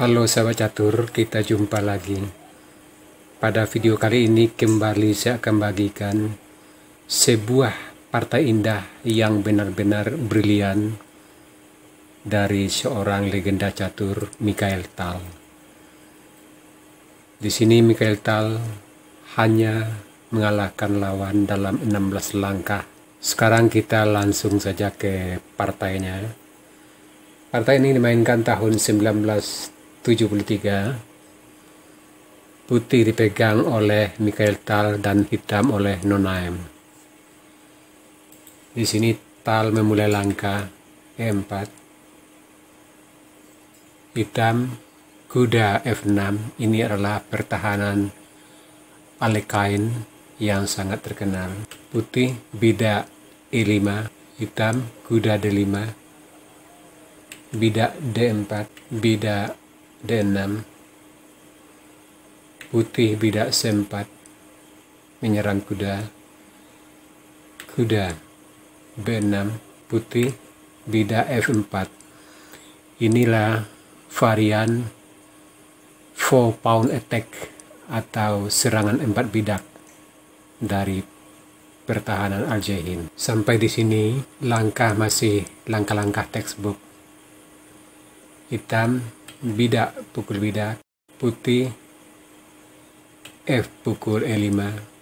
Halo sahabat catur, kita jumpa lagi. Pada video kali ini kembali saya akan bagikan sebuah partai indah yang benar-benar brilian dari seorang legenda catur, Mikhail Tal. Di sini Mikhail Tal hanya mengalahkan lawan dalam 16 langkah. Sekarang kita langsung saja ke partainya. Partai ini dimainkan tahun 1973. Putih dipegang oleh Mikhail Tal dan hitam oleh Nonaim. Di sini Tal memulai langkah E4. Hitam kuda F6. Ini adalah pertahanan Alekhine yang sangat terkenal. Putih bidak E5. Hitam kuda D5. Bidak D4, bidak D6, putih bidak C4, menyerang kuda, kuda B6, putih bidak F4. Inilah varian 4 pound attack atau serangan 4 bidak dari pertahanan Al-Jaihin. Sampai di sini langkah masih langkah-langkah textbook. Hitam bidak pukul bidak, putih F pukul E5,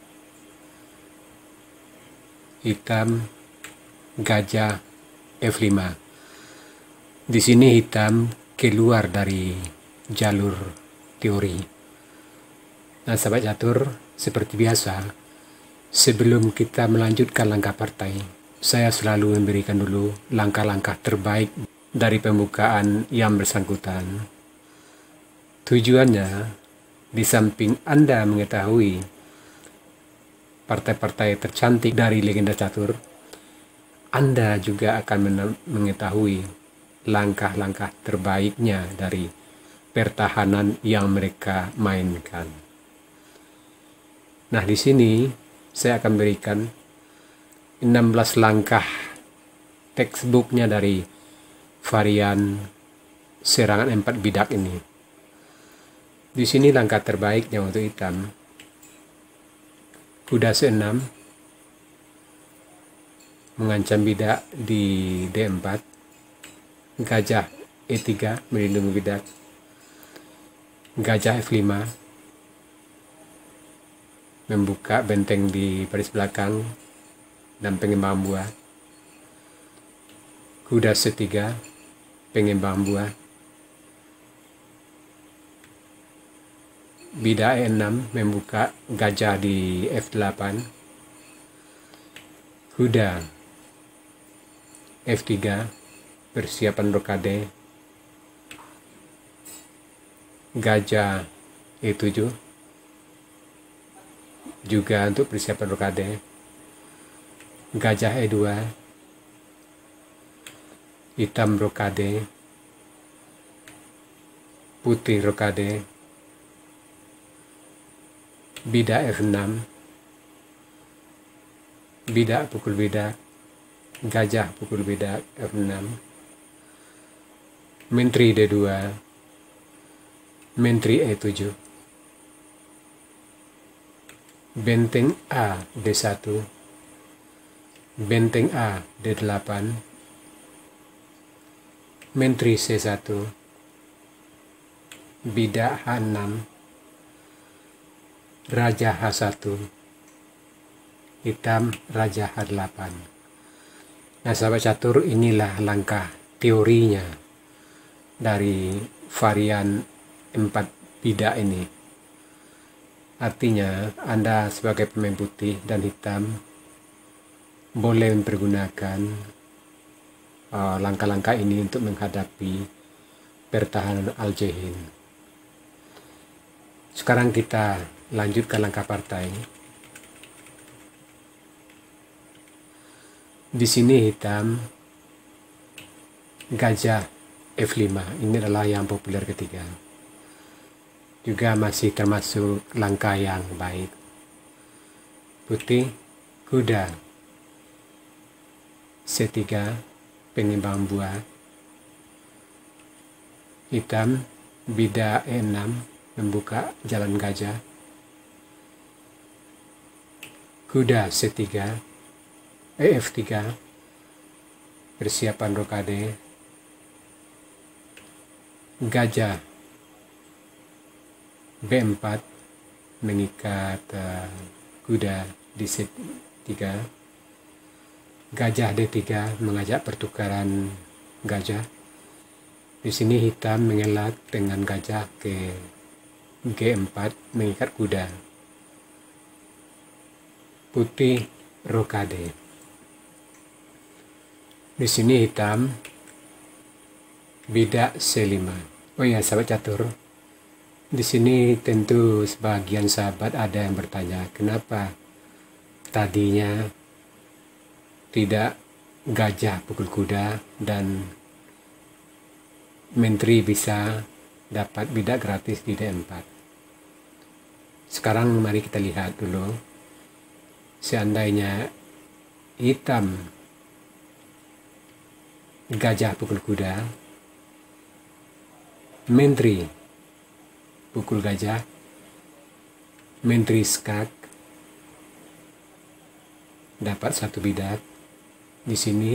hitam gajah F5. Di sini hitam keluar dari jalur teori. Nah sahabat catur, seperti biasa, sebelum kita melanjutkan langkah partai, saya selalu memberikan dulu langkah-langkah terbaik dari pembukaan yang bersangkutan. Tujuannya, di samping Anda mengetahui partai-partai tercantik dari legenda catur, Anda juga akan mengetahui langkah-langkah terbaiknya dari pertahanan yang mereka mainkan. Nah, di sini saya akan berikan 16 langkah textbooknya dari varian serangan 4 bidak ini. Di sini langkah terbaiknya untuk hitam. Kuda C6 mengancam bidak di D4. Gajah E3 melindungi bidak. Gajah F5 membuka benteng di baris belakang dan pengembang buah. Kuda C3 pengembang buah. Bidak E6 membuka gajah di F8. Kuda F3 persiapan rokade. Gajah E7 juga untuk persiapan rokade. Gajah E2, hitam rokade, putih rokade, bidak F6, bidak pukul bidak, gajah pukul bidak F6, menteri D2, menteri E7, benteng A D1, benteng A D8, menteri C1, bidak H6, raja H1, hitam raja H8. Nah sahabat catur, inilah langkah teorinya dari varian 4 bidak ini. Artinya Anda sebagai pemain putih dan hitam boleh mempergunakan langkah-langkah ini untuk menghadapi pertahanan Al-Jaihin. Sekarang kita lanjutkan langkah partai. Di sini hitam gajah F5. Ini adalah yang populer ketiga. Juga masih termasuk langkah yang baik. Putih kuda C3 pengembang buah. Hitam bidak E6 membuka jalan gajah, kuda C3, F3, persiapan rokade, gajah B4 mengikat kuda di C3, gajah D3 mengajak pertukaran gajah. Di sini hitam mengelak dengan gajah ke G4 mengikat kuda. Putih rokade. Di sini hitam bidak C5. Oh ya, sahabat catur. Di sini tentu sebagian sahabat ada yang bertanya, kenapa tadinya tidak gajah pukul kuda dan menteri bisa dapat bidak gratis di D4. Sekarang mari kita lihat dulu. Seandainya hitam gajah pukul kuda, menteri pukul gajah, menteri skak, dapat satu bidak. Di sini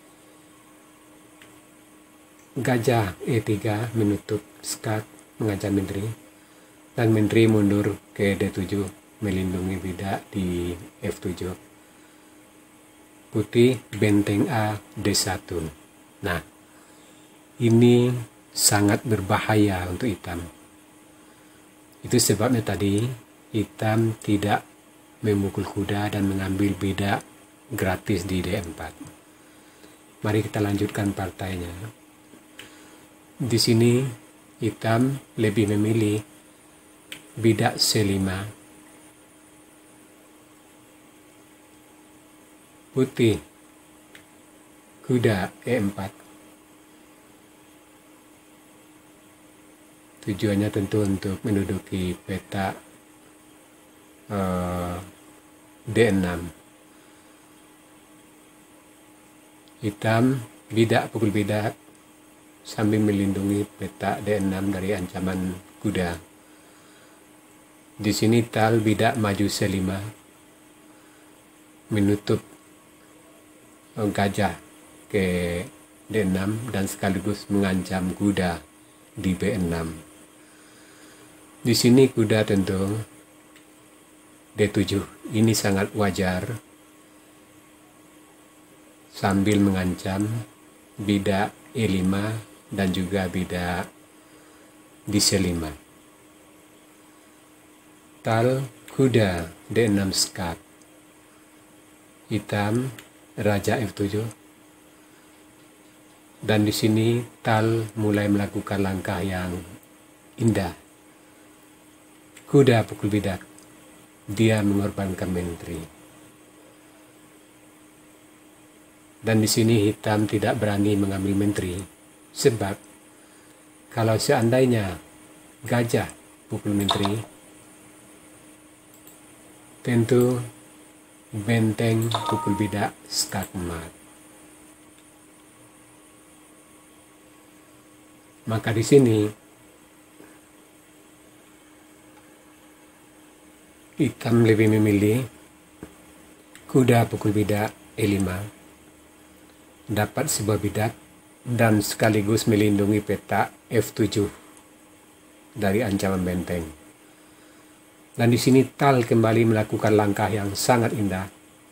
gajah E3 menutup skak mengancam menteri, dan menteri mundur ke D7 melindungi bidak di F7. Putih benteng A D1. Nah, ini sangat berbahaya untuk hitam. Itu sebabnya tadi hitam tidak memukul kuda dan mengambil bidak gratis di D4. Mari kita lanjutkan partainya. Di sini hitam lebih memilih bidak C5, putih kuda E4. Tujuannya tentu untuk menduduki peta D6. Hitam bidak pukul bidak sambil melindungi peta D6 dari ancaman kuda. Di sini tal bidak maju C5 menutup gajah ke D6 dan sekaligus mengancam kuda di B6. Di sini kuda tentu D7. Ini sangat wajar sambil mengancam bidak E5 dan juga bidak di C5. Tal kuda D6 skak. Hitam raja F7. Dan di sini tal mulai melakukan langkah yang indah. Kuda pukul bidak. Dia mengorbankan menteri. Dan di sini hitam tidak berani mengambil menteri. Sebab kalau seandainya gajah pukul menteri, tentu benteng pukul bidak skak mat. Maka di sini hitam lebih memilih kuda pukul bidak E5, dapat sebuah bidak dan sekaligus melindungi peta F7 dari ancaman benteng. Dan di sini tal kembali melakukan langkah yang sangat indah.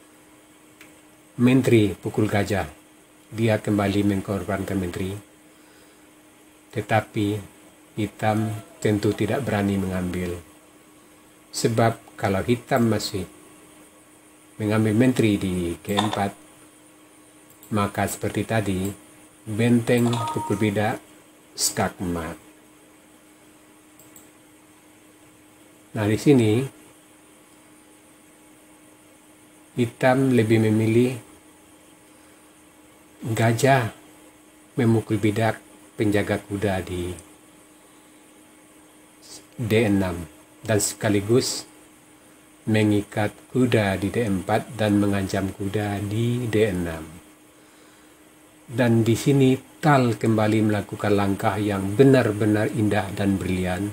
Menteri pukul gajah. Dia kembali mengorbankan menteri. Tetapi hitam tentu tidak berani mengambil. Sebab kalau hitam masih mengambil menteri di G4, maka seperti tadi, benteng pukul bidak skak mat. Nah, di sini hitam lebih memilih gajah memukul bidak penjaga kuda di D6 dan sekaligus mengikat kuda di D4 dan mengancam kuda di D6. Dan di sini Tal kembali melakukan langkah yang benar-benar indah dan brilian.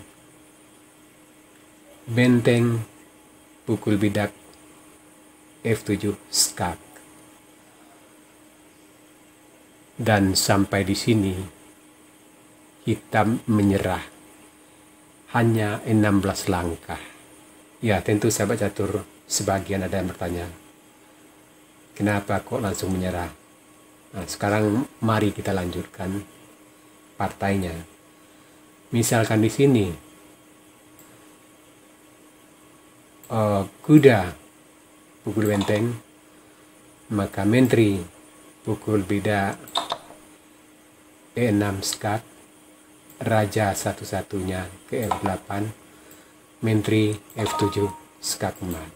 Benteng, pukul bidak, F7 skak. Dan sampai di sini hitam menyerah. Hanya 16 langkah. Ya, tentu sahabat catur sebagian ada yang bertanya, kenapa kok langsung menyerah? Nah, sekarang mari kita lanjutkan partainya. Misalkan di sini kuda pukul benteng, maka menteri pukul bidak, E6 skak, raja satu-satunya ke F8, menteri F7 skak emas.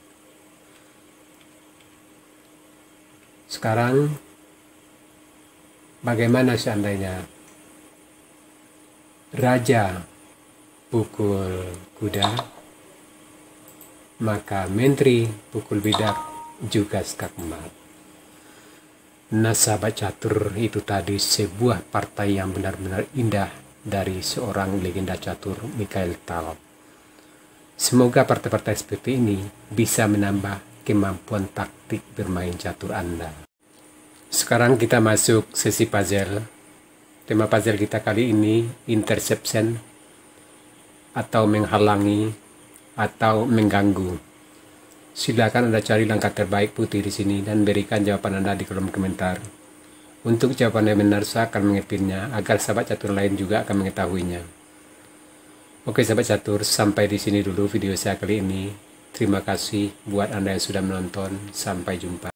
Sekarang bagaimana seandainya raja pukul kuda, maka menteri pukul bidak juga skak emas. Nah sahabat catur, itu tadi sebuah partai yang benar-benar indah dari seorang legenda catur Mikhail Tal. Semoga partai-partai seperti ini bisa menambah kemampuan taktik bermain catur Anda. Sekarang kita masuk sesi puzzle. Tema puzzle kita kali ini interception atau menghalangi atau mengganggu. Silakan Anda cari langkah terbaik putih di sini dan berikan jawaban Anda di kolom komentar. Untuk jawaban yang benar, saya akan mengepinnya agar sahabat catur lain juga akan mengetahuinya. Oke sahabat catur, sampai di sini dulu video saya kali ini. Terima kasih buat Anda yang sudah menonton. Sampai jumpa.